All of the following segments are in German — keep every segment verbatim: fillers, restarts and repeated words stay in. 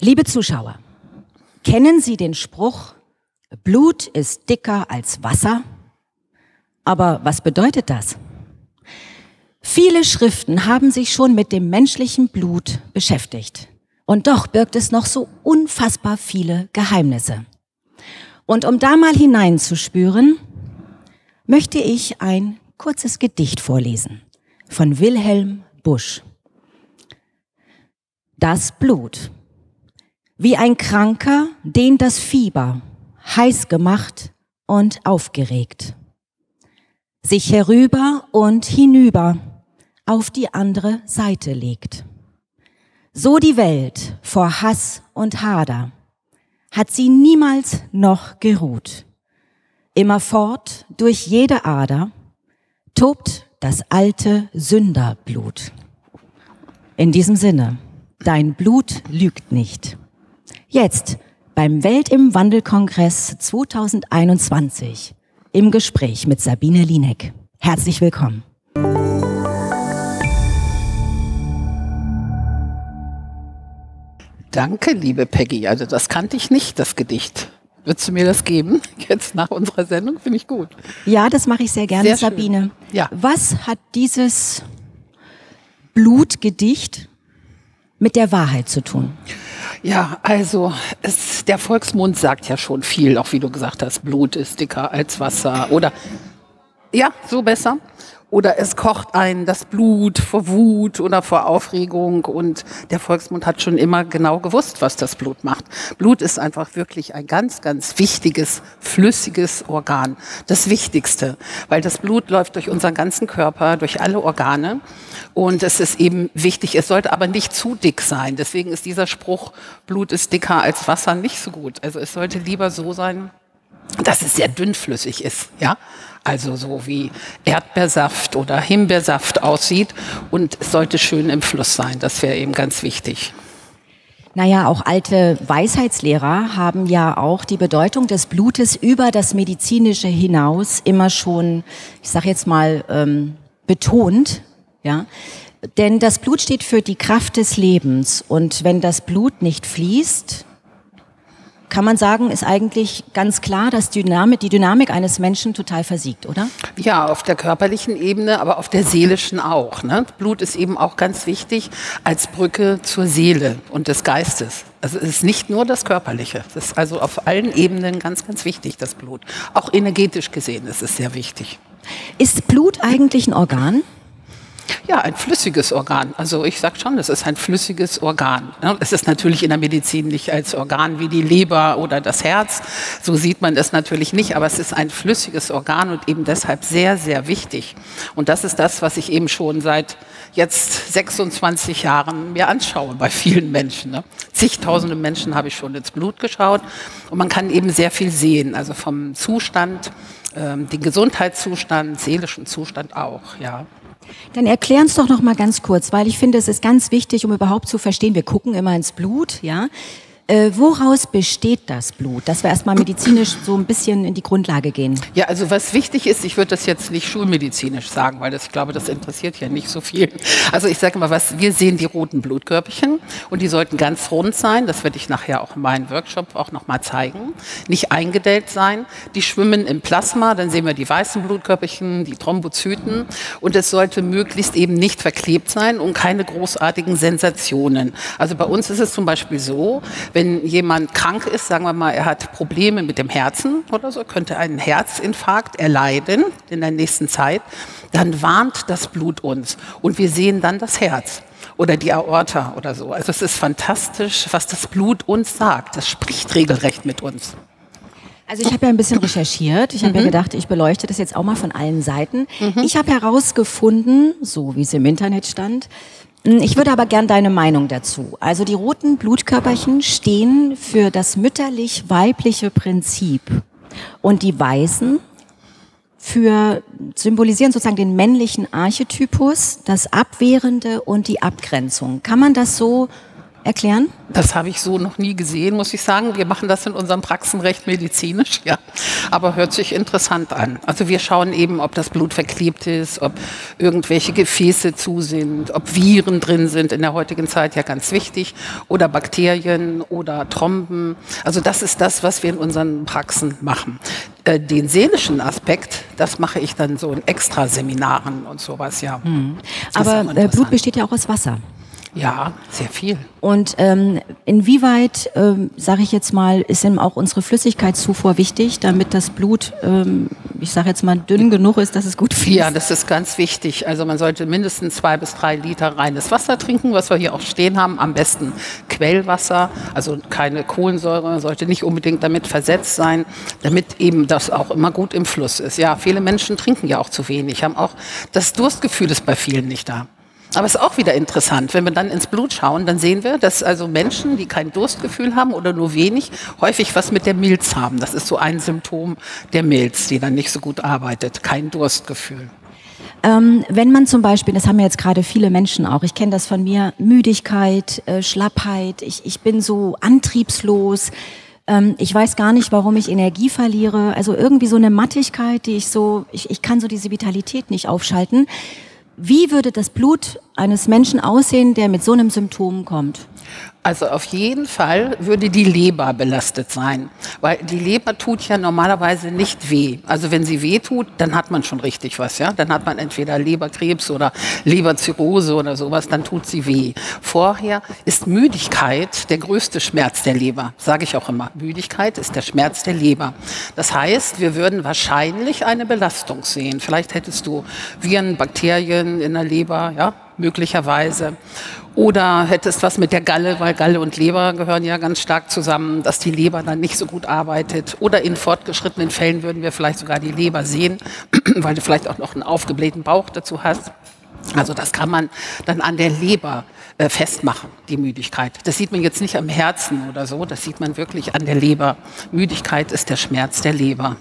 Liebe Zuschauer, kennen Sie den Spruch, Blut ist dicker als Wasser? Aber was bedeutet das? Viele Schriften haben sich schon mit dem menschlichen Blut beschäftigt. Und doch birgt es noch so unfassbar viele Geheimnisse. Und um da mal hineinzuspüren, möchte ich ein kurzes Gedicht vorlesen von Wilhelm Busch. Das Blut. Wie ein Kranker, den das Fieber heiß gemacht und aufgeregt, sich herüber und hinüber auf die andere Seite legt. So die Welt vor Hass und Hader hat sie niemals noch geruht. Immerfort durch jede Ader tobt das alte Sünderblut. In diesem Sinne, dein Blut lügt nicht. Jetzt beim Welt im Wandel-Kongress zweitausendeinundzwanzig im Gespräch mit Sabine Lieneck. Herzlich willkommen. Danke, liebe Peggy. Also das kannte ich nicht, das Gedicht. Würdest du mir das geben? Jetzt nach unserer Sendung? Finde ich gut. Ja, das mache ich sehr gerne, sehr Sabine. Ja. Was hat dieses Blutgedicht mit der Wahrheit zu tun? Ja, also es, der Volksmund sagt ja schon viel, auch wie du gesagt hast, Blut ist dicker als Wasser oder ja, so besser. Oder es kocht ein das Blut vor Wut oder vor Aufregung und der Volksmund hat schon immer genau gewusst, was das Blut macht. Blut ist einfach wirklich ein ganz, ganz wichtiges, flüssiges Organ. Das Wichtigste, weil das Blut läuft durch unseren ganzen Körper, durch alle Organe und es ist eben wichtig, es sollte aber nicht zu dick sein. Deswegen ist dieser Spruch, Blut ist dicker als Wasser, nicht so gut. Also es sollte lieber so sein, dass es sehr dünnflüssig ist, ja. Also so wie Erdbeersaft oder Himbeersaft aussieht und es sollte schön im Fluss sein, das wäre eben ganz wichtig. Naja, auch alte Weisheitslehrer haben ja auch die Bedeutung des Blutes über das Medizinische hinaus immer schon, ich sage jetzt mal, ähm, betont, ja. Denn das Blut steht für die Kraft des Lebens und wenn das Blut nicht fließt, kann man sagen, ist eigentlich ganz klar, dass Dynamik, die Dynamik eines Menschen total versiegt, oder? Ja, auf der körperlichen Ebene, aber auf der seelischen auch. Ne? Blut ist eben auch ganz wichtig als Brücke zur Seele und des Geistes. Also es ist nicht nur das Körperliche. Das ist also auf allen Ebenen ganz, ganz wichtig, das Blut. Auch energetisch gesehen ist es sehr wichtig. Ist Blut eigentlich ein Organ? Ja, ein flüssiges Organ. Also ich sage schon, es ist ein flüssiges Organ. Es ist natürlich in der Medizin nicht als Organ wie die Leber oder das Herz. So sieht man es natürlich nicht, aber es ist ein flüssiges Organ und eben deshalb sehr, sehr wichtig. Und das ist das, was ich eben schon seit jetzt sechsundzwanzig Jahren mir anschaue bei vielen Menschen. Ne? Zigtausende Menschen habe ich schon ins Blut geschaut und man kann eben sehr viel sehen, also vom Zustand, ähm, den Gesundheitszustand, seelischen Zustand auch, ja. Dann erklär uns doch noch mal ganz kurz, weil ich finde, es ist ganz wichtig, um überhaupt zu verstehen, wir gucken immer ins Blut, ja. Äh, woraus besteht das Blut? Dass wir erstmal medizinisch so ein bisschen in die Grundlage gehen. Ja, also was wichtig ist, ich würde das jetzt nicht schulmedizinisch sagen, weil das, ich glaube, das interessiert ja nicht so viel. Also ich sage mal, was wir sehen, die roten Blutkörperchen und die sollten ganz rund sein. Das werde ich nachher auch in meinem Workshop auch noch mal zeigen. Nicht eingedellt sein. Die schwimmen im Plasma, dann sehen wir die weißen Blutkörperchen, die Thrombozyten und es sollte möglichst eben nicht verklebt sein und keine großartigen Sensationen. Also bei uns ist es zum Beispiel so, wenn jemand krank ist, sagen wir mal, er hat Probleme mit dem Herzen oder so, könnte einen Herzinfarkt erleiden in der nächsten Zeit, dann warnt das Blut uns und wir sehen dann das Herz oder die Aorta oder so. Also es ist fantastisch, was das Blut uns sagt. Das spricht regelrecht mit uns. Also ich habe ja ein bisschen recherchiert. Ich habe mhm. ja gedacht, ich beleuchte das jetzt auch mal von allen Seiten. Mhm. Ich habe herausgefunden, so wie es im Internet stand, ich würde aber gern deine Meinung dazu. Also die roten Blutkörperchen stehen für das mütterlich-weibliche Prinzip und die weißen für symbolisieren sozusagen den männlichen Archetypus, das Abwehrende und die Abgrenzung. Kann man das so erklären? Das habe ich so noch nie gesehen, muss ich sagen. Wir machen das in unseren Praxen recht medizinisch, ja. Aber hört sich interessant an. Also wir schauen eben, ob das Blut verklebt ist, ob irgendwelche Gefäße zu sind, ob Viren drin sind, in der heutigen Zeit ja ganz wichtig, oder Bakterien oder Thromben. Also das ist das, was wir in unseren Praxen machen. Äh, den seelischen Aspekt, das mache ich dann so in Extraseminaren und sowas, ja. Hm. Aber äh, Blut besteht ja auch aus Wasser. Ja, sehr viel. Und ähm, inwieweit, ähm, sage ich jetzt mal, ist eben auch unsere Flüssigkeitszufuhr wichtig, damit das Blut, ähm, ich sage jetzt mal, dünn genug ist, dass es gut fließt? Ja, das ist ganz wichtig. Also man sollte mindestens zwei bis drei Liter reines Wasser trinken, was wir hier auch stehen haben. Am besten Quellwasser, also keine Kohlensäure, sollte nicht unbedingt damit versetzt sein, damit eben das auch immer gut im Fluss ist. Ja, viele Menschen trinken ja auch zu wenig, haben auch das Durstgefühl ist bei vielen nicht da. Aber es ist auch wieder interessant, wenn wir dann ins Blut schauen, dann sehen wir, dass also Menschen, die kein Durstgefühl haben oder nur wenig, häufig was mit der Milz haben. Das ist so ein Symptom der Milz, die dann nicht so gut arbeitet, kein Durstgefühl. Ähm, wenn man zum Beispiel, das haben ja jetzt gerade viele Menschen auch, ich kenne das von mir, Müdigkeit, äh, Schlappheit, ich, ich bin so antriebslos, ähm, ich weiß gar nicht, warum ich Energie verliere, also irgendwie so eine Mattigkeit, die ich so, ich, ich kann so diese Vitalität nicht aufschalten. Wie würde das Blut eines Menschen aussehen, der mit so einem Symptom kommt? Also auf jeden Fall würde die Leber belastet sein, weil die Leber tut ja normalerweise nicht weh. Also wenn sie weh tut, dann hat man schon richtig was, ja. Dann hat man entweder Leberkrebs oder Leberzirrhose oder sowas, dann tut sie weh. Vorher ist Müdigkeit der größte Schmerz der Leber, sage ich auch immer. Müdigkeit ist der Schmerz der Leber. Das heißt, wir würden wahrscheinlich eine Belastung sehen. Vielleicht hättest du Viren, Bakterien in der Leber, ja, möglicherweise. Oder hättest was mit der Galle, weil Galle und Leber gehören ja ganz stark zusammen, dass die Leber dann nicht so gut arbeitet. Oder in fortgeschrittenen Fällen würden wir vielleicht sogar die Leber sehen, weil du vielleicht auch noch einen aufgeblähten Bauch dazu hast. Also das kann man dann an der Leber äh, festmachen, die Müdigkeit. Das sieht man jetzt nicht am Herzen oder so, das sieht man wirklich an der Leber. Müdigkeit ist der Schmerz der Leber.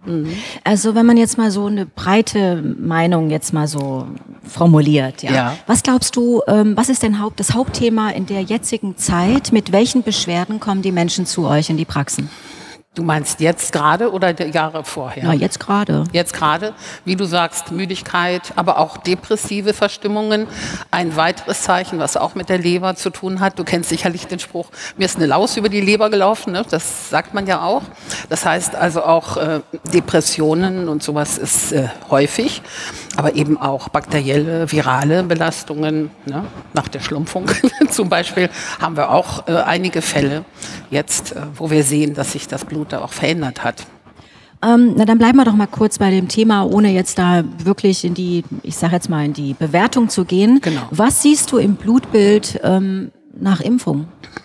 Also wenn man jetzt mal so eine breite Meinung jetzt mal so formuliert, ja. Ja. Was glaubst du, ähm, was ist denn Haupt, das Hauptthema in der jetzigen Zeit? Mit welchen Beschwerden kommen die Menschen zu euch in die Praxen? Du meinst jetzt gerade oder die Jahre vorher? Ja, jetzt gerade. Jetzt gerade, wie du sagst, Müdigkeit, aber auch depressive Verstimmungen. Ein weiteres Zeichen, was auch mit der Leber zu tun hat. Du kennst sicherlich den Spruch, mir ist eine Laus über die Leber gelaufen. Ne? Das sagt man ja auch. Das heißt also auch äh, Depressionen und sowas ist äh, häufig. Aber eben auch bakterielle, virale Belastungen. Ne? Nach der Schlumpfung zum Beispiel haben wir auch äh, einige Fälle jetzt, äh, wo wir sehen, dass sich das Blut da auch verändert hat. Ähm, na, dann bleiben wir doch mal kurz bei dem Thema, ohne jetzt da wirklich in die, ich sage jetzt mal, in die Bewertung zu gehen. Genau. Was siehst du im Blutbild ähm, nach Impfung?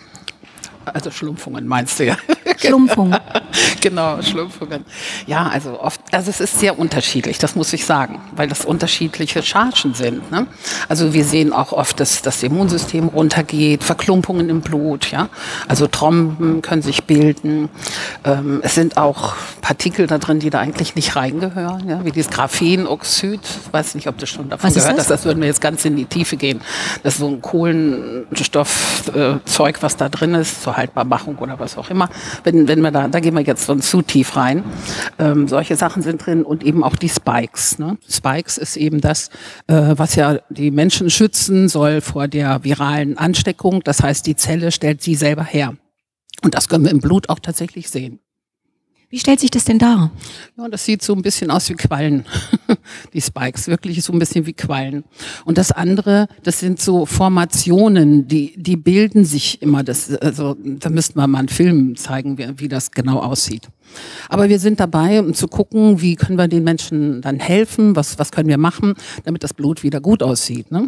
Also Schlumpfungen meinst du ja. Schlumpfung. Genau, Schlumpfungen. Ja, also oft, also es ist sehr unterschiedlich, das muss ich sagen, weil das unterschiedliche Chargen sind. Ne? Also wir sehen auch oft, dass das Immunsystem runtergeht, Verklumpungen im Blut, ja. Also Thromben können sich bilden. Ähm, es sind auch Partikel da drin, die da eigentlich nicht reingehören, ja? Wie dieses Graphenoxid. Ich weiß nicht, ob du schon davon Was gehört ist das? hast. Das würden wir jetzt ganz in die Tiefe gehen. Das ist so ein Kohlenstoffzeug, äh, was da drin ist, zur Haltbarmachung oder was auch immer. Wenn, wenn wir da, da gehen wir jetzt so zu tief rein. Ähm, solche Sachen sind drin und eben auch die Spikes. Ne? Spikes ist eben das, äh, was ja die Menschen schützen soll vor der viralen Ansteckung. Das heißt, die Zelle stellt sie selber her. Und das können wir im Blut auch tatsächlich sehen. Wie stellt sich das denn dar? Ja, das sieht so ein bisschen aus wie Quallen, die Spikes, wirklich so ein bisschen wie Quallen. Und das andere, das sind so Formationen, die die bilden sich immer. Das, also da müssten wir mal einen Film zeigen, wie, wie das genau aussieht. Aber wir sind dabei, um zu gucken, wie können wir den Menschen dann helfen, was was können wir machen, damit das Blut wieder gut aussieht, ne?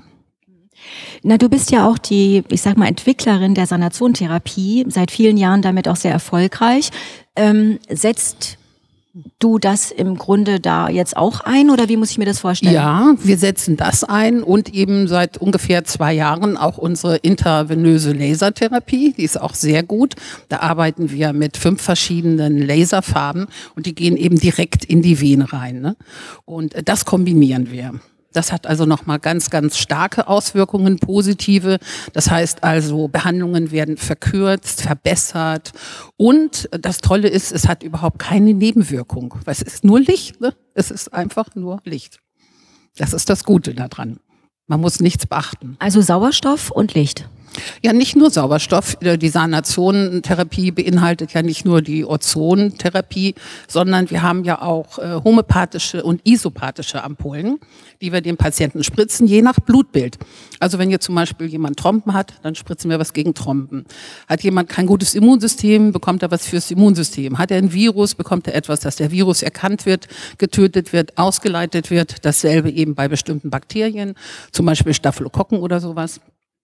Na, du bist ja auch die, ich sag mal, Entwicklerin der Sanationtherapie, seit vielen Jahren damit auch sehr erfolgreich. Ähm, setzt du das im Grunde da jetzt auch ein oder wie muss ich mir das vorstellen? Ja, wir setzen das ein und eben seit ungefähr zwei Jahren auch unsere intravenöse Lasertherapie, die ist auch sehr gut. Da arbeiten wir mit fünf verschiedenen Laserfarben und die gehen eben direkt in die Vene rein. Ne? Und das kombinieren wir. Das hat also nochmal ganz, ganz starke Auswirkungen, positive. Das heißt also, Behandlungen werden verkürzt, verbessert. Und das Tolle ist, es hat überhaupt keine Nebenwirkung. Weil es ist nur Licht, ne? Es ist einfach nur Licht. Das ist das Gute daran. Man muss nichts beachten. Also Sauerstoff und Licht. Ja, nicht nur Sauerstoff. Die Sanathion-Therapie beinhaltet ja nicht nur die Ozontherapie, sondern wir haben ja auch äh, homöopathische und isopathische Ampullen, die wir dem Patienten spritzen, je nach Blutbild. Also wenn jetzt zum Beispiel jemand Trompen hat, dann spritzen wir was gegen Trompen. Hat jemand kein gutes Immunsystem, bekommt er was fürs Immunsystem. Hat er ein Virus, bekommt er etwas, dass der Virus erkannt wird, getötet wird, ausgeleitet wird. Dasselbe eben bei bestimmten Bakterien, zum Beispiel Staphylokokken oder sowas.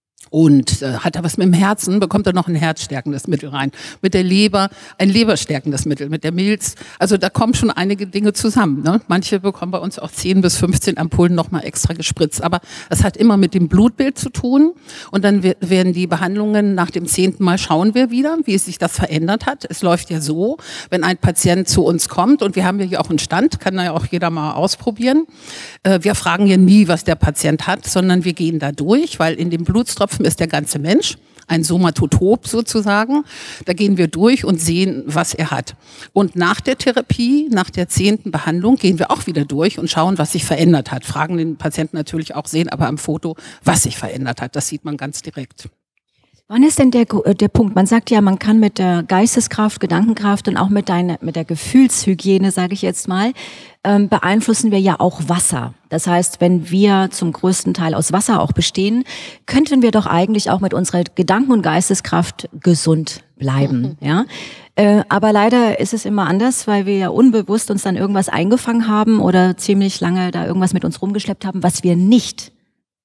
Und äh, hat er was mit dem Herzen, bekommt er noch ein herzstärkendes Mittel rein. Mit der Leber ein leberstärkendes Mittel, mit der Milz. Also da kommen schon einige Dinge zusammen. Ne? Manche bekommen bei uns auch zehn bis fünfzehn Ampullen nochmal extra gespritzt. Aber das hat immer mit dem Blutbild zu tun. Und dann werden die Behandlungen nach dem zehnten Mal schauen wir wieder, wie sich das verändert hat. Es läuft ja so, wenn ein Patient zu uns kommt, und wir haben ja hier auch einen Stand, kann ja auch jeder mal ausprobieren. Äh, wir fragen ja nie, was der Patient hat, sondern wir gehen da durch, weil in dem Blutstropfen ist der ganze Mensch, ein Somatotop sozusagen. Da gehen wir durch und sehen, was er hat. Und nach der Therapie, nach der zehnten Behandlung, gehen wir auch wieder durch und schauen, was sich verändert hat. Fragen den Patienten natürlich auch, sehen aber am Foto, was sich verändert hat. Das sieht man ganz direkt. Wann ist denn der, der Punkt? Man sagt ja, man kann mit der Geisteskraft, Gedankenkraft und auch mit, deiner, mit der Gefühlshygiene, sage ich jetzt mal, ähm, beeinflussen wir ja auch Wasser. Das heißt, wenn wir zum größten Teil aus Wasser auch bestehen, könnten wir doch eigentlich auch mit unserer Gedanken- und Geisteskraft gesund bleiben. Mhm. Ja? Äh, aber leider ist es immer anders, weil wir ja unbewusst uns dann irgendwas eingefangen haben oder ziemlich lange da irgendwas mit uns rumgeschleppt haben, was wir nicht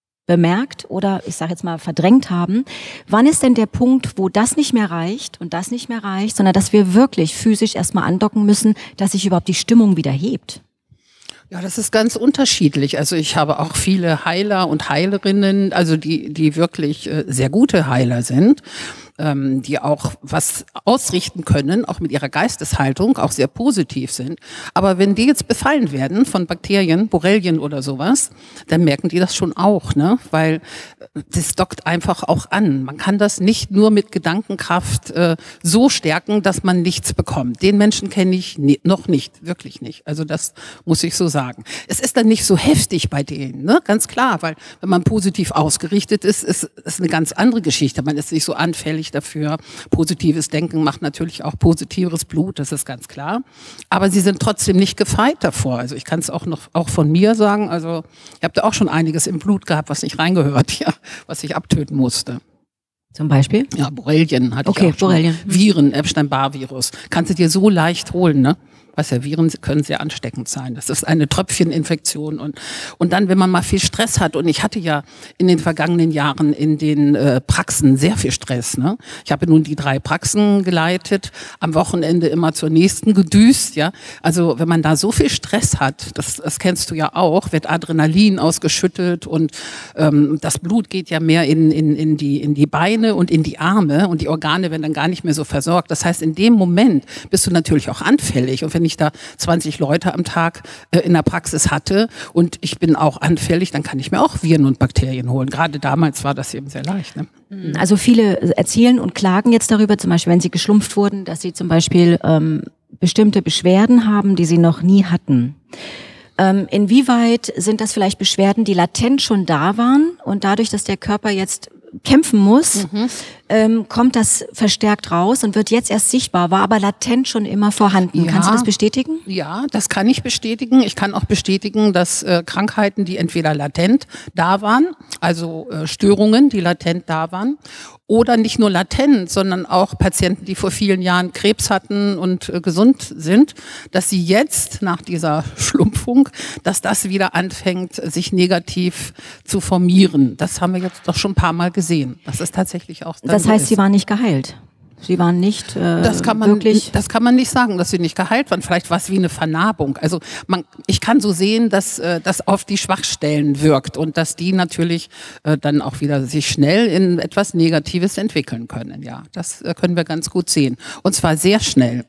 bemerkt oder ich sage jetzt mal verdrängt haben. Wann ist denn der Punkt, wo das nicht mehr reicht und das nicht mehr reicht, sondern dass wir wirklich physisch erstmal andocken müssen, dass sich überhaupt die Stimmung wieder hebt? Ja, das ist ganz unterschiedlich. Also ich habe auch viele Heiler und Heilerinnen, also die, die wirklich äh, sehr gute Heiler sind, ähm, die auch was ausrichten können, auch mit ihrer Geisteshaltung, auch sehr positiv sind. Aber wenn die jetzt befallen werden von Bakterien, Borrelien oder sowas, dann merken die das schon auch, ne? Weil das dockt einfach auch an. Man kann das nicht nur mit Gedankenkraft äh, so stärken, dass man nichts bekommt. Den Menschen kenne ich nie, noch nicht, wirklich nicht. Also das muss ich so sagen. Es ist dann nicht so heftig bei denen, ne? Ganz klar, weil wenn man positiv ausgerichtet ist, ist es eine ganz andere Geschichte. Man ist nicht so anfällig dafür. Positives Denken macht natürlich auch positives Blut, das ist ganz klar. Aber sie sind trotzdem nicht gefeit davor. Also ich kann es auch noch auch von mir sagen. Also ich habe da auch schon einiges im Blut gehabt, was nicht reingehört, ja, was ich abtöten musste. Zum Beispiel? Ja, Borrelien hatte okay, ich auch schon. Borrelien. Viren, Epstein-Barr-Virus. Kannst du dir so leicht holen, ne? Was ja, Viren können sehr ansteckend sein. Das ist eine Tröpfcheninfektion. Und, und dann, wenn man mal viel Stress hat, und ich hatte ja in den vergangenen Jahren in den äh, Praxen sehr viel Stress. Ne? Ich habe nun die drei Praxen geleitet, am Wochenende immer zur nächsten gedüst. Ja? Also wenn man da so viel Stress hat, das, das kennst du ja auch, wird Adrenalin ausgeschüttet und ähm, das Blut geht ja mehr in, in, in, die, in die Beine und in die Arme und die Organe werden dann gar nicht mehr so versorgt. Das heißt, in dem Moment bist du natürlich auch anfällig. Und wenn ich da zwanzig Leute am Tag äh, in der Praxis hatte und ich bin auch anfällig, dann kann ich mir auch Viren und Bakterien holen. Gerade damals war das eben sehr leicht. Ne? Also viele erzählen und klagen jetzt darüber, zum Beispiel wenn sie geschlumpft wurden, dass sie zum Beispiel ähm, bestimmte Beschwerden haben, die sie noch nie hatten. Ähm, inwieweit sind das vielleicht Beschwerden, die latent schon da waren und dadurch, dass der Körper jetzt kämpfen muss, mhm. ähm, kommt das verstärkt raus und wird jetzt erst sichtbar, war aber latent schon immer vorhanden. Ja, kannst du das bestätigen? Ja, das kann ich bestätigen. Ich kann auch bestätigen, dass äh, Krankheiten, die entweder latent da waren, also äh, Störungen, die latent da waren, oder nicht nur latent, sondern auch Patienten, die vor vielen Jahren Krebs hatten und äh, gesund sind, dass sie jetzt nach dieser Schlumpfung, dass das wieder anfängt, sich negativ zu formieren. Das haben wir jetzt doch schon ein paar Mal gesehen. Das ist tatsächlich auch. Das heißt, ist. Sie waren nicht geheilt. Sie waren nicht äh, das kann man, wirklich... Das kann man nicht sagen, dass sie nicht geheilt waren. Vielleicht war es wie eine Vernarbung. Also man, ich kann so sehen, dass äh, das auf die Schwachstellen wirkt und dass die natürlich äh, dann auch wieder sich schnell in etwas Negatives entwickeln können. Ja, das äh, können wir ganz gut sehen. Und zwar sehr schnell.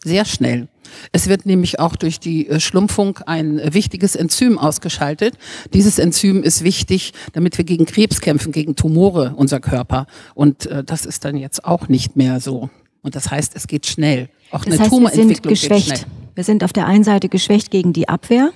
sehr schnell. Es wird nämlich auch durch die Schlumpfung ein wichtiges Enzym ausgeschaltet. Dieses Enzym ist wichtig, damit wir gegen Krebs kämpfen, gegen Tumore, unser Körper. Und äh, das ist dann jetzt auch nicht mehr so. Und das heißt, es geht schnell. Auch das eine heißt, Tumorentwicklung wir sind geschwächt. geht schnell. Wir sind auf der einen Seite geschwächt gegen die Abwehr.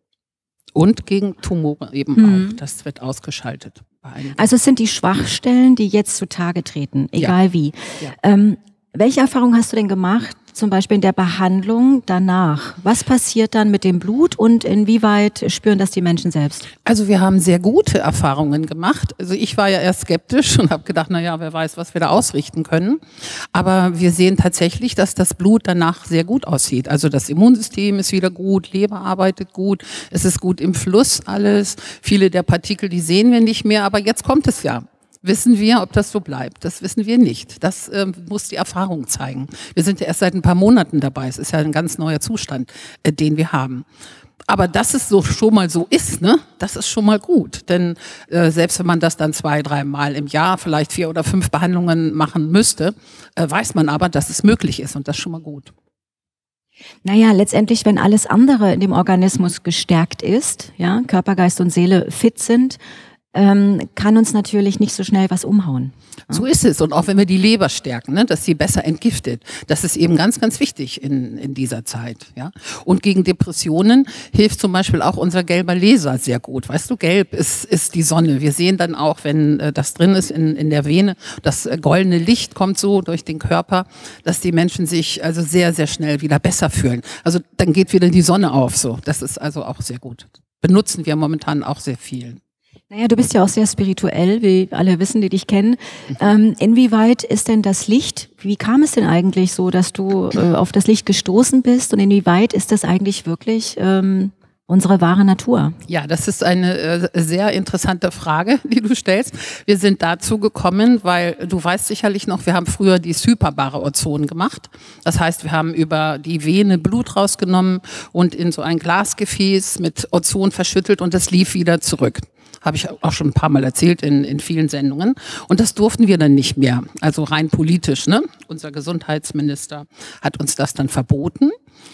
Und gegen Tumore eben mhm. auch. Das wird ausgeschaltet. Also es sind die Schwachstellen, die jetzt zutage treten, egal ja. wie. Ja. Ähm, welche Erfahrung hast du denn gemacht, zum Beispiel in der Behandlung danach? Was passiert dann mit dem Blut und inwieweit spüren das die Menschen selbst? Also wir haben sehr gute Erfahrungen gemacht. Also ich war ja erst skeptisch und habe gedacht, na ja, wer weiß, was wir da ausrichten können. Aber wir sehen tatsächlich, dass das Blut danach sehr gut aussieht. Also das Immunsystem ist wieder gut, Leber arbeitet gut, es ist gut im Fluss alles. Viele der Partikel, die sehen wir nicht mehr, aber jetzt kommt es ja. Wissen wir, ob das so bleibt? Das wissen wir nicht. Das äh, muss die Erfahrung zeigen. Wir sind ja erst seit ein paar Monaten dabei. Es ist ja ein ganz neuer Zustand, äh, den wir haben. Aber dass es so schon mal so ist, ne, das ist schon mal gut. Denn äh, selbst wenn man das dann zwei, dreimal im Jahr, vielleicht vier oder fünf Behandlungen machen müsste, äh, weiß man aber, dass es möglich ist und das ist schon mal gut. Naja, letztendlich, wenn alles andere in dem Organismus gestärkt ist, ja, Körper, Geist und Seele fit sind, ähm, kann uns natürlich nicht so schnell was umhauen. So ist es. Und auch wenn wir die Leber stärken, ne, dass sie besser entgiftet, das ist eben ganz, ganz wichtig in, in dieser Zeit. Ja. Und gegen Depressionen hilft zum Beispiel auch unser gelber Laser sehr gut. Weißt du, gelb ist, ist die Sonne. Wir sehen dann auch, wenn äh, das drin ist in, in der Vene, das äh, goldene Licht kommt so durch den Körper, dass die Menschen sich also sehr, sehr schnell wieder besser fühlen. Also dann geht wieder die Sonne auf. So, das ist also auch sehr gut. Benutzen wir momentan auch sehr viel. Naja, du bist ja auch sehr spirituell, wie alle wissen, die dich kennen. Ähm, inwieweit ist denn das Licht, wie kam es denn eigentlich so, dass du äh, auf das Licht gestoßen bist und inwieweit ist das eigentlich wirklich ähm, unsere wahre Natur? Ja, das ist eine äh, sehr interessante Frage, die du stellst. Wir sind dazu gekommen, weil du weißt sicherlich noch, wir haben früher die hyperbare Ozon gemacht. Das heißt, wir haben über die Vene Blut rausgenommen und in so ein Glasgefäß mit Ozon verschüttelt und das lief wieder zurück. Habe ich auch schon ein paar Mal erzählt in, in vielen Sendungen. Und das durften wir dann nicht mehr. Also rein politisch, ne? Unser Gesundheitsminister hat uns das dann verboten.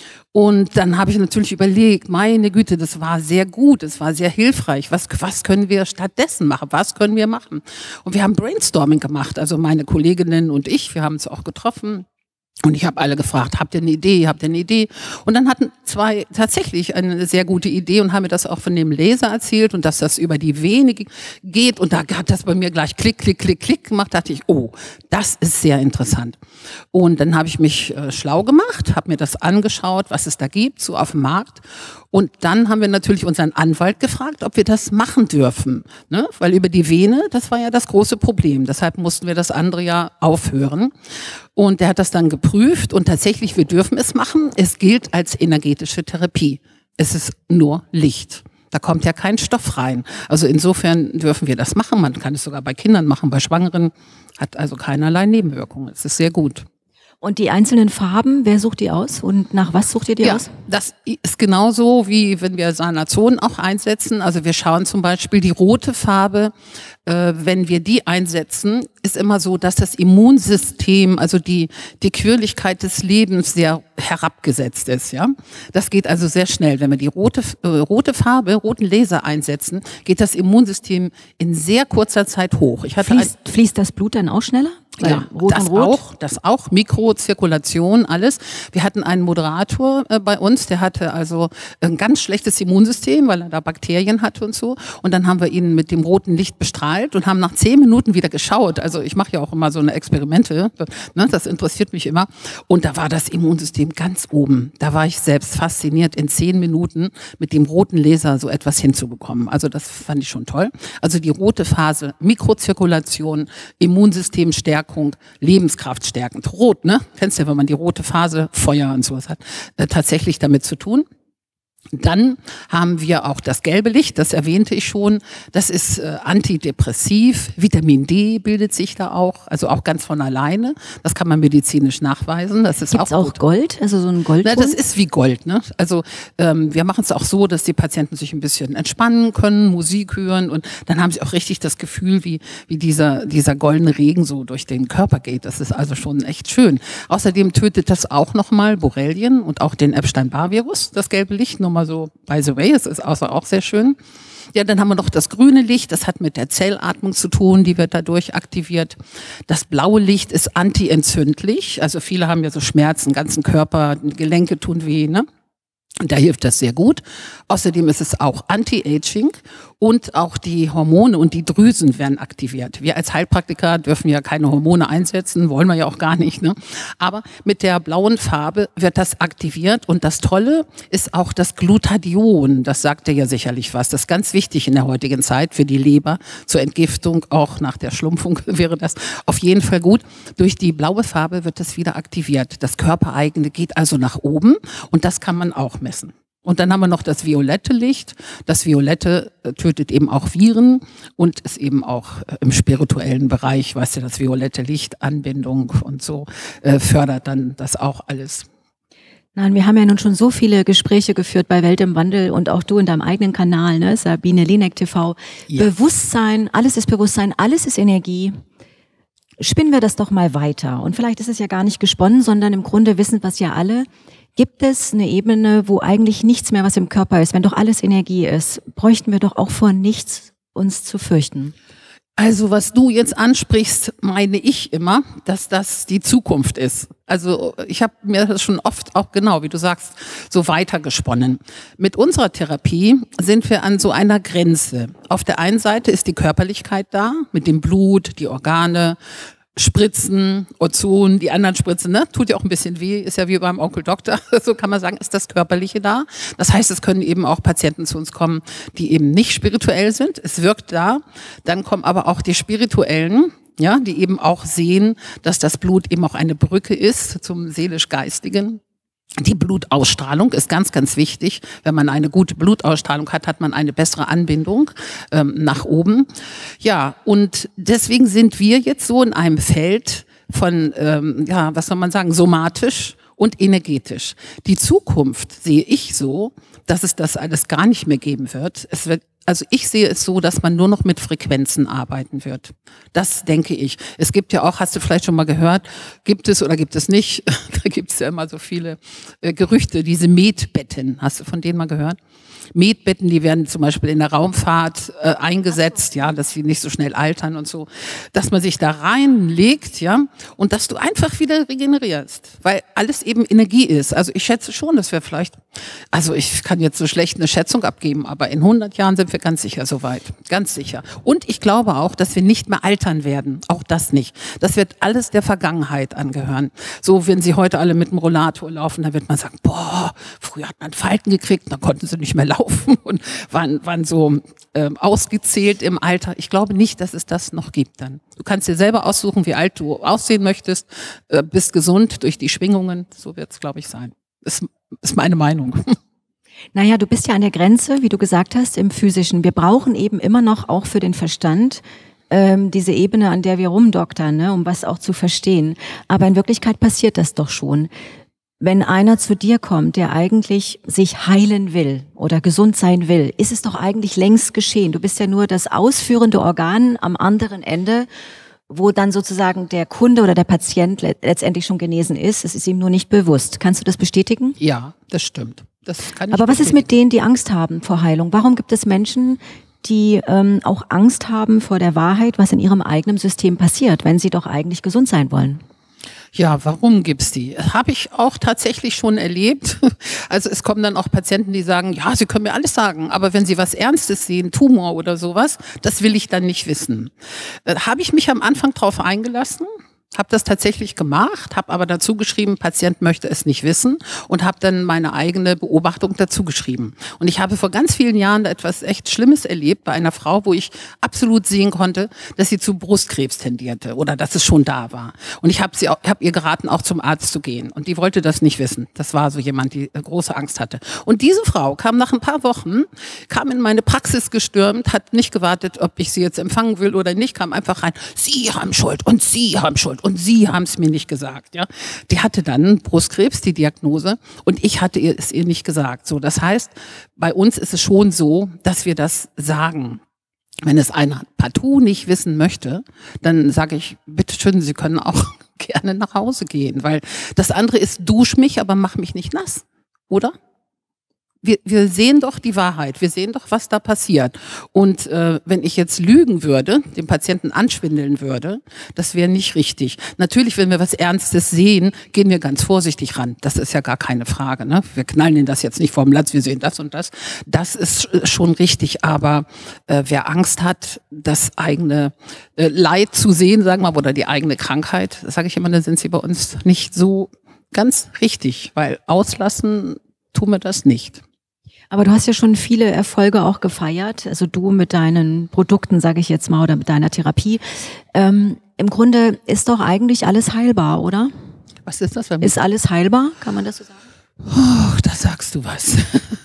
Und dann habe ich natürlich überlegt, meine Güte, das war sehr gut, es war sehr hilfreich. Was, was können wir stattdessen machen? Was können wir machen? Und wir haben Brainstorming gemacht, also meine Kolleginnen und ich, wir haben uns auch getroffen. Und ich habe alle gefragt, habt ihr eine Idee, habt ihr eine Idee? Und dann hatten zwei tatsächlich eine sehr gute Idee und haben mir das auch von dem Laser erzählt und dass das über die Vene geht. Und da hat das bei mir gleich klick, klick, klick, klick gemacht. Da dachte ich, oh, das ist sehr interessant. Und dann habe ich mich äh, schlau gemacht, habe mir das angeschaut, was es da gibt, so auf dem Markt. Und dann haben wir natürlich unseren Anwalt gefragt, ob wir das machen dürfen. Ne? Weil über die Vene, das war ja das große Problem. Deshalb mussten wir das andere ja aufhören. Und der hat das dann geprüft und tatsächlich, wir dürfen es machen. Es gilt als energetische Therapie. Es ist nur Licht. Da kommt ja kein Stoff rein. Also insofern dürfen wir das machen. Man kann es sogar bei Kindern machen, bei Schwangeren. Hat also keinerlei Nebenwirkungen. Es ist sehr gut. Und die einzelnen Farben, wer sucht die aus und nach was sucht ihr die ja, aus? Das ist genauso wie wenn wir Sanazonen auch einsetzen. Also wir schauen zum Beispiel die rote Farbe, äh, wenn wir die einsetzen, ist immer so, dass das Immunsystem, also die, die Quirligkeit des Lebens sehr herabgesetzt ist. Ja, das geht also sehr schnell. Wenn wir die rote, äh, rote Farbe, roten Laser einsetzen, geht das Immunsystem in sehr kurzer Zeit hoch. Ich hatte fließt, fließt das Blut dann auch schneller? Weil ja, Rot das Rot? auch, das auch, Mikrozirkulation, alles. Wir hatten einen Moderator äh, bei uns, der hatte also ein ganz schlechtes Immunsystem, weil er da Bakterien hatte und so. Und dann haben wir ihn mit dem roten Licht bestrahlt und haben nach zehn Minuten wieder geschaut. Also ich mache ja auch immer so eine Experimente, ne, das interessiert mich immer. Und da war das Immunsystem ganz oben. Da war ich selbst fasziniert, in zehn Minuten mit dem roten Laser so etwas hinzubekommen. Also das fand ich schon toll. Also die rote Phase, Mikrozirkulation, Immunsystem stärken, Lebenskraft stärkend. Rot, ne? Kennst du ja, wenn man die rote Phase, Feuer und sowas hat, äh, tatsächlich damit zu tun. Dann haben wir auch das gelbe Licht, das erwähnte ich schon. Das ist äh, antidepressiv. Vitamin D bildet sich da auch, also auch ganz von alleine. Das kann man medizinisch nachweisen. Das ist Gibt's auch, auch Gold, also so ein Gold? Na, das ist wie Gold. Ne? Also ähm, wir machen es auch so, dass die Patienten sich ein bisschen entspannen können, Musik hören und dann haben sie auch richtig das Gefühl, wie wie dieser dieser goldene Regen so durch den Körper geht. Das ist also schon echt schön. Außerdem tötet das auch nochmal Borrelien und auch den Epstein-Barr-Virus, das gelbe Licht. Nur mal so, by the way, es ist also auch sehr schön. Ja, dann haben wir noch das grüne Licht, das hat mit der Zellatmung zu tun, die wird dadurch aktiviert. Das blaue Licht ist antientzündlich, also viele haben ja so Schmerzen, ganzen Körper, Gelenke tun weh, ne? Und da hilft das sehr gut. Außerdem ist es auch Anti-Aging und auch die Hormone und die Drüsen werden aktiviert. Wir als Heilpraktiker dürfen ja keine Hormone einsetzen, wollen wir ja auch gar nicht, ne? Aber mit der blauen Farbe wird das aktiviert und das Tolle ist auch das Glutathion. Das sagt dir ja sicherlich was. Das ist ganz wichtig in der heutigen Zeit für die Leber zur Entgiftung. Auch nach der Schlumpfung wäre das auf jeden Fall gut. Durch die blaue Farbe wird das wieder aktiviert. Das Körpereigene geht also nach oben und das kann man auch messen. Und dann haben wir noch das violette Licht. Das Violette äh, tötet eben auch Viren und ist eben auch äh, im spirituellen Bereich, weißt du, das violette Licht, Anbindung und so, äh, fördert dann das auch alles. Nein, wir haben ja nun schon so viele Gespräche geführt bei Welt im Wandel und auch du in deinem eigenen Kanal, ne, Sabine Lehneck T V. Ja. Bewusstsein, alles ist Bewusstsein, alles ist Energie. Spinnen wir das doch mal weiter. Und vielleicht ist es ja gar nicht gesponnen, sondern im Grunde wissen wir es ja alle. Gibt es eine Ebene, wo eigentlich nichts mehr, was im Körper ist, wenn doch alles Energie ist, bräuchten wir doch auch vor nichts uns zu fürchten? Also was du jetzt ansprichst, meine ich immer, dass das die Zukunft ist. Also ich habe mir das schon oft auch genau, wie du sagst, so weitergesponnen. Mit unserer Therapie sind wir an so einer Grenze. Auf der einen Seite ist die Körperlichkeit da, mit dem Blut, die Organe, Spritzen, Ozon, die anderen Spritzen, ne? Tut ja auch ein bisschen weh, ist ja wie beim Onkel Doktor, so kann man sagen, ist das Körperliche da. Das heißt, es können eben auch Patienten zu uns kommen, die eben nicht spirituell sind. Es wirkt da. Dann kommen aber auch die Spirituellen, ja, die eben auch sehen, dass das Blut eben auch eine Brücke ist zum seelisch-geistigen. Die Blutausstrahlung ist ganz, ganz wichtig. Wenn man eine gute Blutausstrahlung hat, hat man eine bessere Anbindung ähm, nach oben. Ja, und deswegen sind wir jetzt so in einem Feld von, ähm, ja, was soll man sagen, somatisch und energetisch. Die Zukunft sehe ich so, dass es das alles gar nicht mehr geben wird. Es wird Also ich sehe es so, dass man nur noch mit Frequenzen arbeiten wird. Das denke ich. Es gibt ja auch, hast du vielleicht schon mal gehört, gibt es oder gibt es nicht, da gibt es ja immer so viele äh, Gerüchte, diese Medbetten. Hast du von denen mal gehört? Medbetten, die werden zum Beispiel in der Raumfahrt äh, eingesetzt, ja, dass sie nicht so schnell altern und so, dass man sich da reinlegt, ja, und dass du einfach wieder regenerierst, weil alles eben Energie ist. Also ich schätze schon, dass wir vielleicht, also ich kann jetzt so schlecht eine Schätzung abgeben, aber in hundert Jahren sind wir ganz sicher soweit, ganz sicher. Und ich glaube auch, dass wir nicht mehr altern werden, auch das nicht. Das wird alles der Vergangenheit angehören. So, wenn sie heute alle mit dem Rollator laufen, dann wird man sagen, boah, früher hat man Falten gekriegt, dann konnten sie nicht mehr laufen und waren, waren so ähm, ausgezählt im Alter. Ich glaube nicht, dass es das noch gibt dann. Du kannst dir selber aussuchen, wie alt du aussehen möchtest, äh, bist gesund durch die Schwingungen, so wird es, glaube ich, sein. Ist, ist meine Meinung. Naja, du bist ja an der Grenze, wie du gesagt hast, im Physischen. Wir brauchen eben immer noch auch für den Verstand ähm, diese Ebene, an der wir rumdoktern, ne, um was auch zu verstehen. Aber in Wirklichkeit passiert das doch schon. Wenn einer zu dir kommt, der eigentlich sich heilen will oder gesund sein will, ist es doch eigentlich längst geschehen. Du bist ja nur das ausführende Organ am anderen Ende, wo dann sozusagen der Kunde oder der Patient letztendlich schon genesen ist. Es ist ihm nur nicht bewusst. Kannst du das bestätigen? Ja, das stimmt. Das kann ich Aber was bestätigen. ist mit denen, die Angst haben vor Heilung? Warum gibt es Menschen, die ähm, auch Angst haben vor der Wahrheit, was in ihrem eigenen System passiert, wenn sie doch eigentlich gesund sein wollen? Ja, warum gibt's die? Habe ich auch tatsächlich schon erlebt. Also es kommen dann auch Patienten, die sagen, ja, Sie können mir alles sagen, aber wenn Sie was Ernstes sehen, Tumor oder sowas, das will ich dann nicht wissen. Da habe ich mich am Anfang drauf eingelassen. Habe das tatsächlich gemacht, habe aber dazu geschrieben, Patient möchte es nicht wissen und habe dann meine eigene Beobachtung dazu geschrieben. Und ich habe vor ganz vielen Jahren etwas echt Schlimmes erlebt bei einer Frau, wo ich absolut sehen konnte, dass sie zu Brustkrebs tendierte oder dass es schon da war. Und ich habe sie, habe ihr geraten, auch zum Arzt zu gehen. Und die wollte das nicht wissen. Das war so jemand, die große Angst hatte. Und diese Frau kam nach ein paar Wochen, kam in meine Praxis gestürmt, hat nicht gewartet, ob ich sie jetzt empfangen will oder nicht, kam einfach rein. Sie haben Schuld und Sie haben Schuld. Und Sie haben es mir nicht gesagt. Ja, die hatte dann Brustkrebs, die Diagnose, und ich hatte ihr, es ihr nicht gesagt. So, das heißt, bei uns ist es schon so, dass wir das sagen. Wenn es einer partout nicht wissen möchte, dann sage ich, bitteschön, Sie können auch gerne nach Hause gehen, weil das andere ist, dusch mich, aber mach mich nicht nass, oder? Wir, wir sehen doch die Wahrheit, wir sehen doch, was da passiert. Und äh, wenn ich jetzt lügen würde, den Patienten anschwindeln würde, das wäre nicht richtig. Natürlich, wenn wir was Ernstes sehen, gehen wir ganz vorsichtig ran. Das ist ja gar keine Frage. Ne? Wir knallen Ihnen das jetzt nicht vor dem Latz, wir sehen das und das. Das ist schon richtig. Aber äh, wer Angst hat, das eigene äh, Leid zu sehen, sagen wir mal, oder die eigene Krankheit, sage ich immer, da sind Sie bei uns nicht so ganz richtig, weil auslassen tun wir das nicht. Aber du hast ja schon viele Erfolge auch gefeiert, also du mit deinen Produkten, sage ich jetzt mal, oder mit deiner Therapie. Ähm, im Grunde ist doch eigentlich alles heilbar, oder? Was ist das? Ist alles heilbar, kann man das so sagen? Oh, da sagst du was.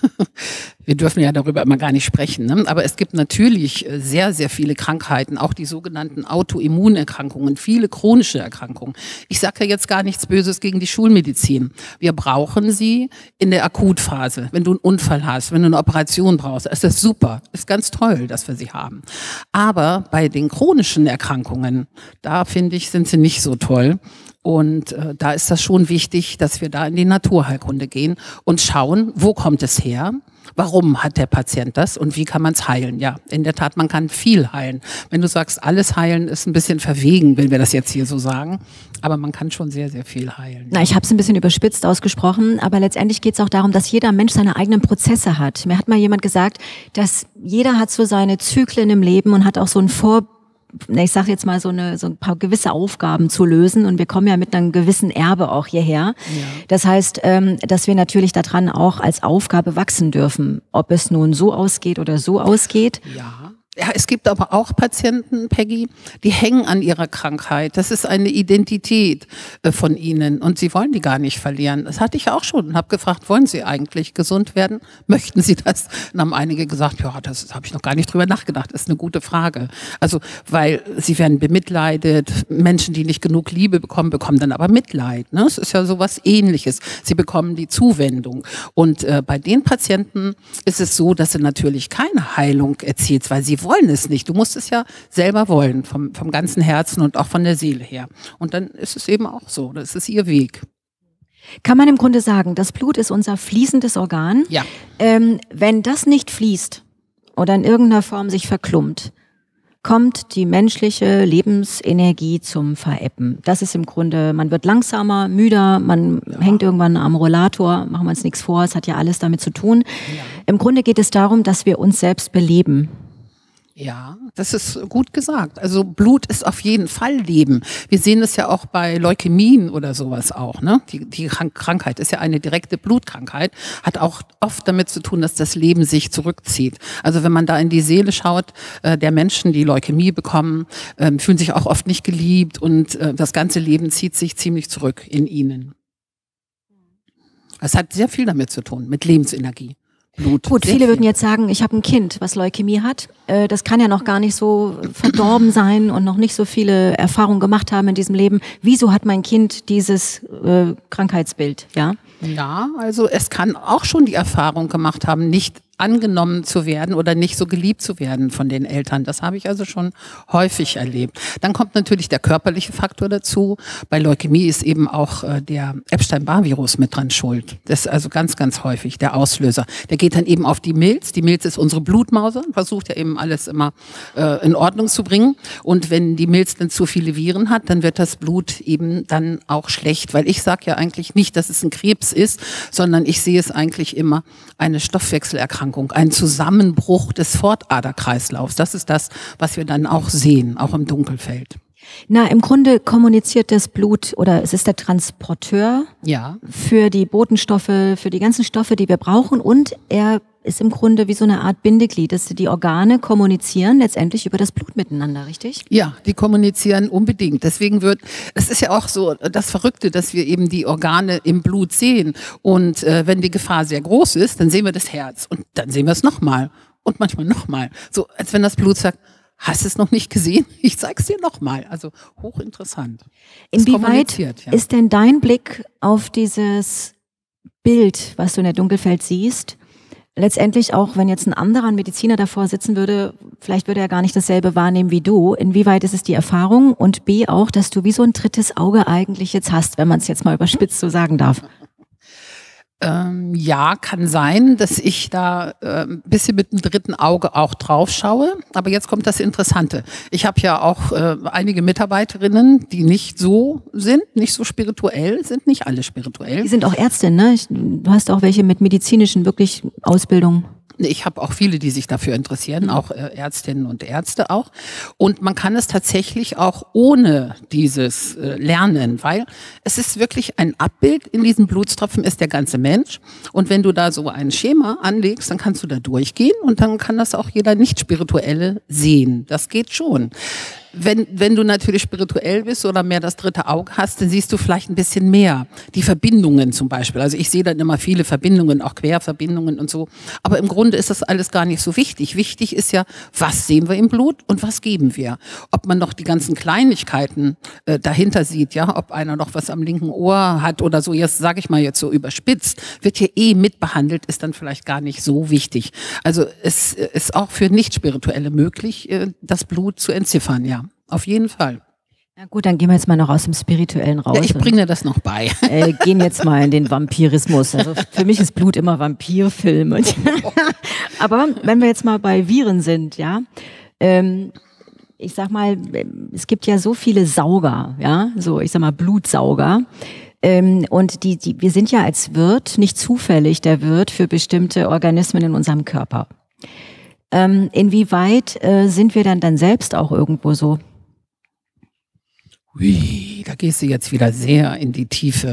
Wir dürfen ja darüber immer gar nicht sprechen, ne? Aber es gibt natürlich sehr, sehr viele Krankheiten, auch die sogenannten Autoimmunerkrankungen, viele chronische Erkrankungen. Ich sage ja jetzt gar nichts Böses gegen die Schulmedizin. Wir brauchen sie in der Akutphase. Wenn du einen Unfall hast, wenn du eine Operation brauchst, ist das super, ist ganz toll, dass wir sie haben. Aber bei den chronischen Erkrankungen, da finde ich, sind sie nicht so toll. Und äh, da ist das schon wichtig, dass wir da in die Naturheilkunde gehen und schauen, wo kommt es her? Warum hat der Patient das und wie kann man es heilen? Ja, in der Tat, man kann viel heilen. Wenn du sagst, alles heilen, ist ein bisschen verwegen, wenn wir das jetzt hier so sagen. Aber man kann schon sehr, sehr viel heilen. Na, ich habe es ein bisschen überspitzt ausgesprochen, aber letztendlich geht es auch darum, dass jeder Mensch seine eigenen Prozesse hat. Mir hat mal jemand gesagt, dass jeder hat so seine Zyklen im Leben und hat auch so ein Vor ich sage jetzt mal so eine so ein paar gewisse Aufgaben zu lösen, und wir kommen ja mit einem gewissen Erbe auch hierher. Ja. Das heißt, ähm, dass wir natürlich daran auch als Aufgabe wachsen dürfen, ob es nun so ausgeht oder so ausgeht. Ja. Ja, es gibt aber auch Patienten, Peggy, die hängen an ihrer Krankheit. Das ist eine Identität äh, von ihnen und sie wollen die gar nicht verlieren. Das hatte ich auch schon und habe gefragt, wollen Sie eigentlich gesund werden? Möchten Sie das? Dann haben einige gesagt, ja, das habe ich noch gar nicht drüber nachgedacht. Das ist eine gute Frage. Also, weil sie werden bemitleidet. Menschen, die nicht genug Liebe bekommen, bekommen dann aber Mitleid. Ne? Es ist ja sowas Ähnliches. Sie bekommen die Zuwendung. Und äh, bei den Patienten ist es so, dass sie natürlich keine Heilung erzielt, weil sie wollen es nicht. Du musst es ja selber wollen, vom, vom ganzen Herzen und auch von der Seele her. Und dann ist es eben auch so, das ist ihr Weg. Kann man im Grunde sagen, das Blut ist unser fließendes Organ. Ja. Ähm, wenn das nicht fließt oder in irgendeiner Form sich verklumpt, kommt die menschliche Lebensenergie zum Verebben. Das ist im Grunde, man wird langsamer, müder, man ja. hängt irgendwann am Rollator, machen wir uns nichts vor, es hat ja alles damit zu tun. Ja. Im Grunde geht es darum, dass wir uns selbst beleben. Ja, das ist gut gesagt. Also Blut ist auf jeden Fall Leben. Wir sehen es ja auch bei Leukämien oder sowas auch. Ne? Die, die Krankheit ist ja eine direkte Blutkrankheit, hat auch oft damit zu tun, dass das Leben sich zurückzieht. Also wenn man da in die Seele schaut, äh, der Menschen, die Leukämie bekommen, äh, fühlen sich auch oft nicht geliebt und äh, das ganze Leben zieht sich ziemlich zurück in ihnen. Es hat sehr viel damit zu tun, mit Lebensenergie. Blut. Gut, viele würden jetzt sagen, ich habe ein Kind, was Leukämie hat. Äh, das kann ja noch gar nicht so verdorben sein und noch nicht so viele Erfahrungen gemacht haben in diesem Leben. Wieso hat mein Kind dieses äh, Krankheitsbild? Ja? Ja, also es kann auch schon die Erfahrung gemacht haben, nicht angenommen zu werden oder nicht so geliebt zu werden von den Eltern. Das habe ich also schon häufig erlebt. Dann kommt natürlich der körperliche Faktor dazu. Bei Leukämie ist eben auch äh, der Epstein-Barr-Virus mit dran schuld. Das ist also ganz, ganz häufig der Auslöser. Der geht dann eben auf die Milz. Die Milz ist unsere Blutmause, versucht ja eben alles immer äh, in Ordnung zu bringen. Und wenn die Milz dann zu viele Viren hat, dann wird das Blut eben dann auch schlecht. Weil ich sage ja eigentlich nicht, dass es ein Krebs ist, sondern ich sehe es eigentlich immer eine Stoffwechselerkrankung. Ein Zusammenbruch des Fortaderkreislaufs. Das ist das, was wir dann auch sehen, auch im Dunkelfeld. Na, im Grunde kommuniziert das Blut oder es ist der Transporteur Ja. für die Botenstoffe, für die ganzen Stoffe, die wir brauchen, und er ist im Grunde wie so eine Art Bindeglied, dass die Organe kommunizieren letztendlich über das Blut miteinander, richtig? Ja, die kommunizieren unbedingt. Deswegen wird, es ist ja auch so das Verrückte, dass wir eben die Organe im Blut sehen. Und äh, wenn die Gefahr sehr groß ist, dann sehen wir das Herz und dann sehen wir es nochmal und manchmal nochmal. So, als wenn das Blut sagt, hast du es noch nicht gesehen? Ich zeig's dir nochmal. Also hochinteressant. Es Inwieweit kommuniziert, ja. ist denn dein Blick auf dieses Bild, was du in der Dunkelfeld siehst, letztendlich auch, wenn jetzt ein anderer ein Mediziner davor sitzen würde, vielleicht würde er gar nicht dasselbe wahrnehmen wie du. Inwieweit ist es die Erfahrung und B auch, dass du wie so ein drittes Auge eigentlich jetzt hast, wenn man es jetzt mal überspitzt so sagen darf? Ähm, ja, kann sein, dass ich da äh, ein bisschen mit dem dritten Auge auch drauf schaue. Aber jetzt kommt das Interessante. Ich habe ja auch äh, einige Mitarbeiterinnen, die nicht so sind, nicht so spirituell sind, nicht alle spirituell. Die sind auch Ärztin, ne? Ich, du hast auch welche mit medizinischen wirklich Ausbildung. Ich habe auch viele, die sich dafür interessieren, auch äh, Ärztinnen und Ärzte auch. Und man kann es tatsächlich auch ohne dieses äh, lernen, weil es ist wirklich ein Abbild. In diesen Blutstropfen ist der ganze Mensch. Und wenn du da so ein Schema anlegst, dann kannst du da durchgehen und dann kann das auch jeder Nicht-Spirituelle sehen. Das geht schon. Wenn, wenn du natürlich spirituell bist oder mehr das dritte Auge hast, dann siehst du vielleicht ein bisschen mehr. Die Verbindungen zum Beispiel. Also ich sehe dann immer viele Verbindungen, auch Querverbindungen und so. Aber im Grunde ist das alles gar nicht so wichtig. Wichtig ist ja, was sehen wir im Blut und was geben wir. Ob man noch die ganzen Kleinigkeiten äh, dahinter sieht, ja, ob einer noch was am linken Ohr hat oder so, jetzt sage ich mal jetzt so überspitzt, wird hier eh mitbehandelt, ist dann vielleicht gar nicht so wichtig. Also es ist auch für Nicht-Spirituelle möglich, äh, das Blut zu entziffern, ja. Auf jeden Fall. Na gut, dann gehen wir jetzt mal noch aus dem Spirituellen raus. Ja, ich bringe dir das noch bei. Äh, gehen jetzt mal in den Vampirismus. Also für mich ist Blut immer Vampirfilm. Aber wenn wir jetzt mal bei Viren sind, ja, ähm, ich sag mal, es gibt ja so viele Sauger, ja, so ich sag mal Blutsauger. Ähm, und die, die, wir sind ja als Wirt nicht zufällig der Wirt für bestimmte Organismen in unserem Körper. Ähm, inwieweit äh, sind wir dann dann selbst auch irgendwo so? Ui, da gehst du jetzt wieder sehr in die Tiefe.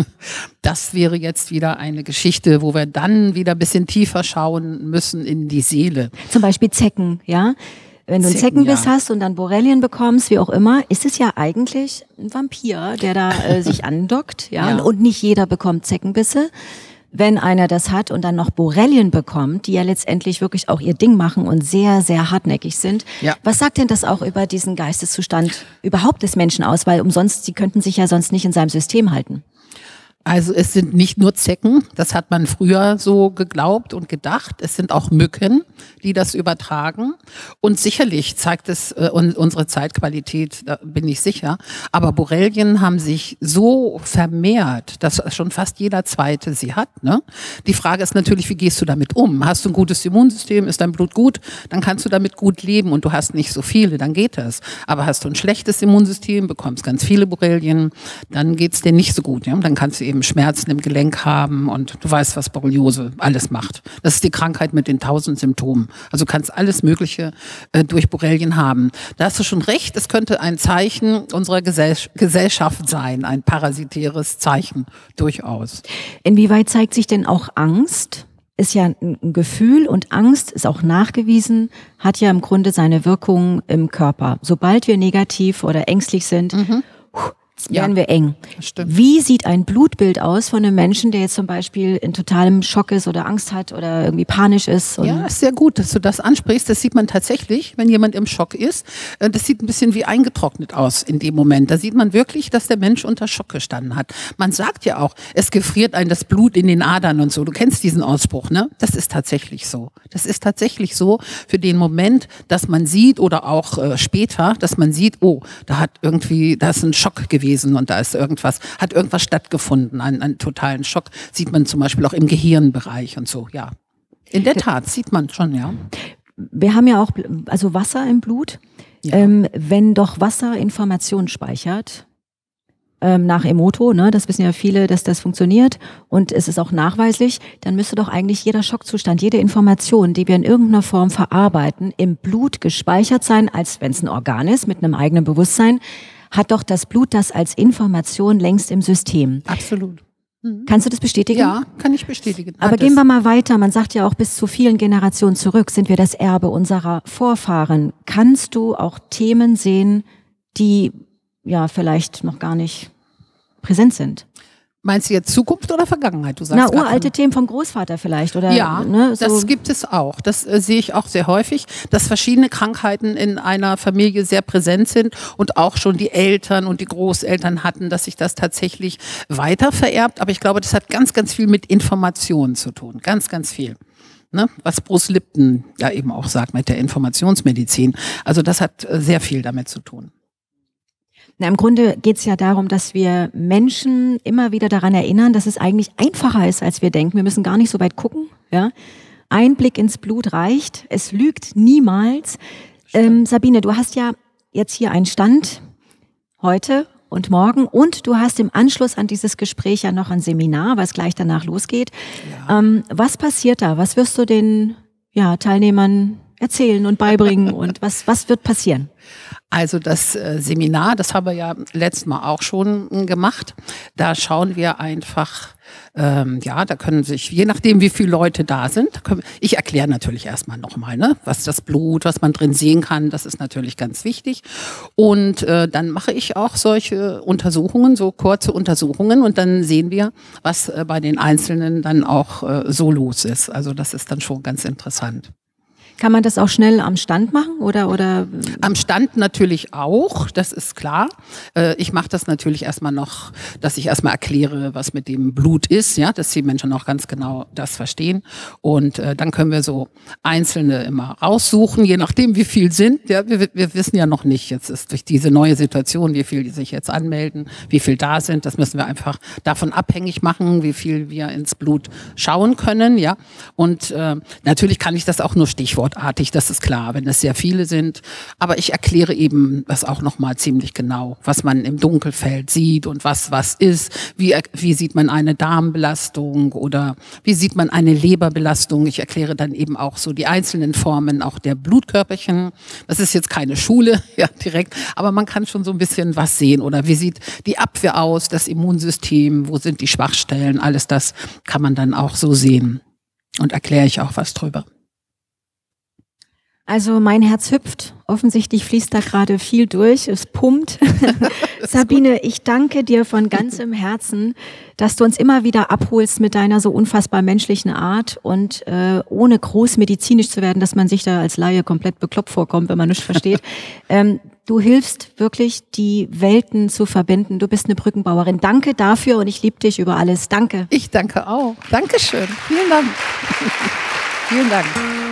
Das wäre jetzt wieder eine Geschichte, wo wir dann wieder ein bisschen tiefer schauen müssen in die Seele. Zum Beispiel Zecken, ja? Wenn du einen Zecken, Zeckenbiss ja. hast und dann Borrelien bekommst, wie auch immer, ist es ja eigentlich ein Vampir, der da äh, sich andockt, ja? Ja. Und nicht jeder bekommt Zeckenbisse. Wenn einer das hat und dann noch Borrelien bekommt, die ja letztendlich wirklich auch ihr Ding machen und sehr, sehr hartnäckig sind. Ja. Was sagt denn das auch über diesen Geisteszustand überhaupt des Menschen aus? Weil umsonst, sie könnten sich ja sonst nicht in seinem System halten. Also es sind nicht nur Zecken, das hat man früher so geglaubt und gedacht. Es sind auch Mücken, die das übertragen. Und sicherlich zeigt es äh, unsere Zeitqualität, da bin ich sicher. Aber Borrelien haben sich so vermehrt, dass schon fast jeder Zweite sie hat. Ne? Die Frage ist natürlich, wie gehst du damit um? Hast du ein gutes Immunsystem, ist dein Blut gut? Dann kannst du damit gut leben und du hast nicht so viele, dann geht das. Aber hast du ein schlechtes Immunsystem, bekommst ganz viele Borrelien, dann geht's dir nicht so gut. Ja? Dann kannst du eben Schmerzen im Gelenk haben und du weißt, was Borreliose alles macht. Das ist die Krankheit mit den tausend Symptomen. Also du kannst alles Mögliche äh, durch Borrelien haben. Da hast du schon recht, es könnte ein Zeichen unserer Gesell- Gesellschaft sein, ein parasitäres Zeichen, durchaus. Inwieweit zeigt sich denn auch Angst? Ist ja ein Gefühl und Angst ist auch nachgewiesen, hat ja im Grunde seine Wirkung im Körper. Sobald wir negativ oder ängstlich sind, mhm. werden wir eng. Stimmt. Wie sieht ein Blutbild aus von einem Menschen, der jetzt zum Beispiel in totalem Schock ist oder Angst hat oder irgendwie panisch ist? Und ja, ist sehr gut, dass du das ansprichst. Das sieht man tatsächlich, wenn jemand im Schock ist. Das sieht ein bisschen wie eingetrocknet aus in dem Moment. Da sieht man wirklich, dass der Mensch unter Schock gestanden hat. Man sagt ja auch, es gefriert einem das Blut in den Adern und so. Du kennst diesen Ausspruch, ne? Das ist tatsächlich so. Das ist tatsächlich so für den Moment, dass man sieht oder auch äh, später, dass man sieht, oh, da hat irgendwie, da ist ein Schock gewesen. Und da ist irgendwas, hat irgendwas stattgefunden, einen, einen totalen Schock, sieht man zum Beispiel auch im Gehirnbereich und so, ja. In der Tat, sieht man schon, ja. Wir haben ja auch, also Wasser im Blut. Ja. Ähm, wenn doch Wasser Informationen speichert, ähm, nach Emoto, ne, das wissen ja viele, dass das funktioniert und es ist auch nachweislich, dann müsste doch eigentlich jeder Schockzustand, jede Information, die wir in irgendeiner Form verarbeiten, im Blut gespeichert sein, als wenn es ein Organ ist, mit einem eigenen Bewusstsein, hat doch das Blut das als Information längst im System. Absolut. Mhm. Kannst du das bestätigen? Ja, kann ich bestätigen. Aber Hat gehen es. wir mal weiter. Man sagt ja auch, bis zu vielen Generationen zurück sind wir das Erbe unserer Vorfahren. Kannst du auch Themen sehen, die ja vielleicht noch gar nicht präsent sind? Meinst du jetzt Zukunft oder Vergangenheit? Du sagst Na, grad uralte von- Themen vom Großvater vielleicht, oder? Ja, ne, so. das gibt es auch. Das äh, sehe ich auch sehr häufig, dass verschiedene Krankheiten in einer Familie sehr präsent sind und auch schon die Eltern und die Großeltern hatten, dass sich das tatsächlich weiter vererbt. Aber ich glaube, das hat ganz, ganz viel mit Informationen zu tun. Ganz, ganz viel. Ne? Was Bruce Lipton ja eben auch sagt mit der Informationsmedizin. Also das hat äh, sehr viel damit zu tun. Na, im Grunde geht es ja darum, dass wir Menschen immer wieder daran erinnern, dass es eigentlich einfacher ist, als wir denken. Wir müssen gar nicht so weit gucken. Ja? Ein Blick ins Blut reicht. Es lügt niemals. Ähm, Sabine, du hast ja jetzt hier einen Stand heute und morgen und du hast im Anschluss an dieses Gespräch ja noch ein Seminar, was gleich danach losgeht. Ja. Ähm, was passiert da? Was wirst du den ja, Teilnehmern erzählen und beibringen und was, was wird passieren? Also das äh, Seminar, das haben wir ja letztes Mal auch schon äh, gemacht. Da schauen wir einfach, ähm, ja, da können sich, je nachdem wie viele Leute da sind, können, ich erkläre natürlich erstmal nochmal, ne, was das Blut, was man drin sehen kann, das ist natürlich ganz wichtig. Und äh, dann mache ich auch solche Untersuchungen, so kurze Untersuchungen und dann sehen wir, was äh, bei den Einzelnen dann auch äh, so los ist. Also das ist dann schon ganz interessant. Kann man das auch schnell am Stand machen oder oder? Am Stand natürlich auch, das ist klar. Äh, ich mache das natürlich erstmal noch, dass ich erstmal erkläre, was mit dem Blut ist, ja, dass die Menschen auch ganz genau das verstehen. Und äh, dann können wir so Einzelne immer raussuchen, je nachdem, wie viel sind. Ja, wir, wir wissen ja noch nicht, jetzt ist durch diese neue Situation, wie viel die sich jetzt anmelden, wie viel da sind. Das müssen wir einfach davon abhängig machen, wie viel wir ins Blut schauen können, ja. Und äh, natürlich kann ich das auch nur Stichwort artig, das ist klar, wenn es sehr viele sind. Aber ich erkläre eben das auch nochmal ziemlich genau, was man im Dunkelfeld sieht und was was ist. Wie, wie sieht man eine Darmbelastung oder wie sieht man eine Leberbelastung? Ich erkläre dann eben auch so die einzelnen Formen auch der Blutkörperchen. Das ist jetzt keine Schule, ja, direkt, aber man kann schon so ein bisschen was sehen. Oder wie sieht die Abwehr aus, das Immunsystem, wo sind die Schwachstellen? Alles das kann man dann auch so sehen. Und erkläre ich auch was drüber. Also mein Herz hüpft, offensichtlich fließt da gerade viel durch, es pumpt. Sabine, ich danke dir von ganzem Herzen, dass du uns immer wieder abholst mit deiner so unfassbar menschlichen Art und äh, ohne groß medizinisch zu werden, dass man sich da als Laie komplett bekloppt vorkommt, wenn man nichts versteht. ähm, du hilfst wirklich, die Welten zu verbinden. Du bist eine Brückenbauerin. Danke dafür und ich liebe dich über alles. Danke. Ich danke auch. Dankeschön. Vielen Dank. Vielen Dank.